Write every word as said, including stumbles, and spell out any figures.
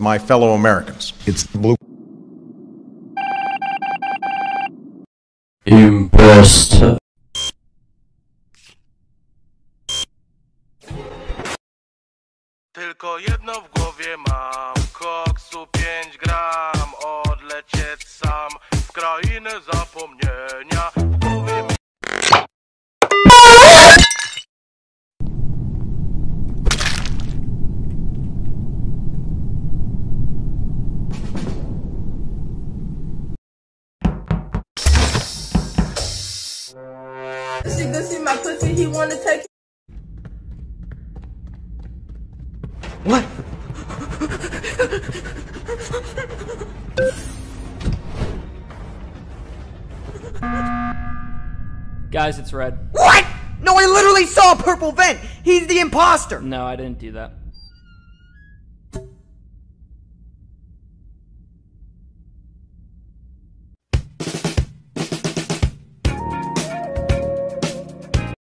my fellow Americans. It's the blue. Imposter. Tylko jedno w głowie mam, koksu pięć gram, odlecieć sam w krainę zapomnienia. W głowie mi... She good, see my pussy, he wanna take. What? Guys, it's red. What? No, I literally saw a purple vent. He's the imposter. No, I didn't do that.